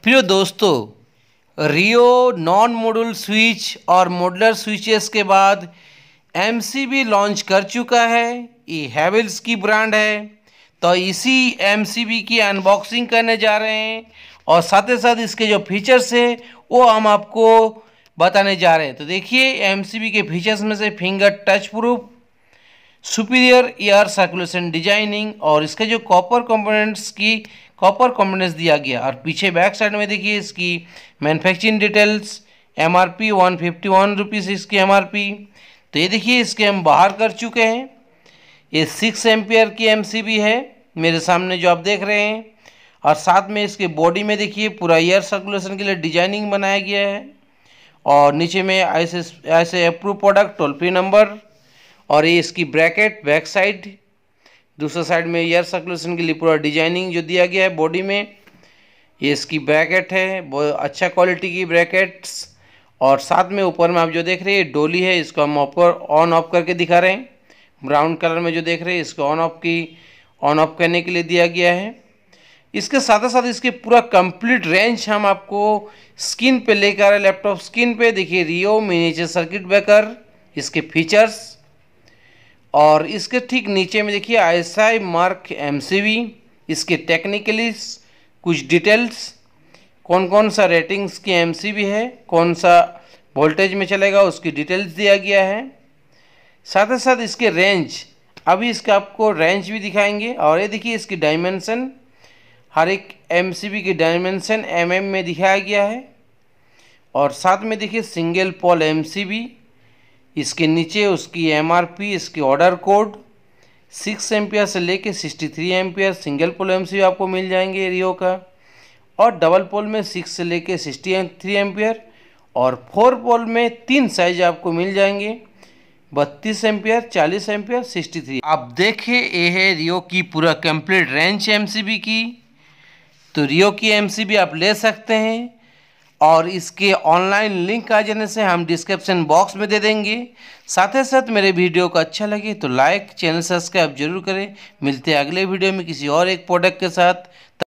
प्रिय दोस्तों, Rio non module switch और मॉड्यूलर स्विचेस के बाद एमसीबी लॉन्च कर चुका है। ये हैवेल्स की ब्रांड है। तो इसी एमसीबी की अनबॉक्सिंग करने जा रहे हैं और साथ ही साथ इसके जो फीचर्स है वो हम आपको बताने जा रहे हैं। तो देखिए, एमसीबी के फीचर्स में से finger touch proof, superior air circulation designing और इसके जो कॉपर कंपोनेंट्स दिया गया। और पीछे बैक साइड में देखिए इसकी मैन्युफैक्चरिंग डिटेल्स, एमआरपी 151 रुपीज़ इसकी एमआरपी। तो ये देखिए, इसके हम बाहर कर चुके हैं। ये 6 एम्पियर की एमसीबी है मेरे सामने जो आप देख रहे हैं। और साथ में इसके बॉडी में देखिए पूरा एयर सर्कुलेशन के लिए डिजाइनिंग बनाया गया है। और नीचे में ऐसे approve product, toll free number, और ये इसकी ब्रैकेट बैक साइड। दूसरा साइड में एयर सर्कुलेशन के लिए पूरा डिजाइनिंग जो दिया गया है बॉडी में। ये इसकी ब्रैकेट है, बहुत अच्छा क्वालिटी की ब्रैकेट्स। और साथ में ऊपर में आप जो देख रहे हैं डोली है, इसको हम ऊपर ऑन ऑफ करके दिखा रहे हैं। ब्राउन कलर में जो देख रहे हैं इसको ऑन ऑफ करने के लिए दिया गया है। इसके साथ साथ इसके पूरा कंप्लीट रेंज हम आपको स्क्रीन पे लेकर आ रहे हैं। लैपटॉप स्क्रीन पे देखिए, रियो मिनिएचर सर्किट ब्रेकर, इसके फीचर्स। और इसके ठीक नीचे में देखिए आईएसआई मार्क एमसीबी, इसके टेक्निकली कुछ डिटेल्स, कौन कौन सा रेटिंग्स की एमसीबी है, कौन सा वोल्टेज में चलेगा, उसकी डिटेल्स दिया गया है। साथ ही साथ इसके रेंज, अभी इसका आपको रेंज भी दिखाएंगे। और ये देखिए इसकी डायमेंशन, हर एक एमसीबी की डायमेंशन एमएम में दिखाया गया है। और साथ में देखिए सिंगल पोल एमसीबी, इसके नीचे उसकी एमआरपी, इसकी ऑर्डर कोड, 6 एम्पियर से लेके 63 एम्पियर सिंगल पोल एमसीबी आपको मिल जाएंगे रियो का। और डबल पोल में 6 से लेके 63 एम्पियर, और 4 पोल में 3 साइज आपको मिल जाएंगे, 32 एम्पियर, 40 एम्पियर, 63। आप देखिए, ये है रियो की पूरा कंप्लीट रेंज एमसीबी की। तो रियो की एमसीबी आप ले सकते हैं और इसके ऑनलाइन लिंक आ जाने से हम डिस्क्रिप्शन बॉक्स में दे देंगे। साथ ही साथ मेरे वीडियो को अच्छा लगे तो लाइक, चैनल सब्सक्राइब जरूर करें। मिलते हैं अगले वीडियो में किसी और एक प्रोडक्ट के साथ।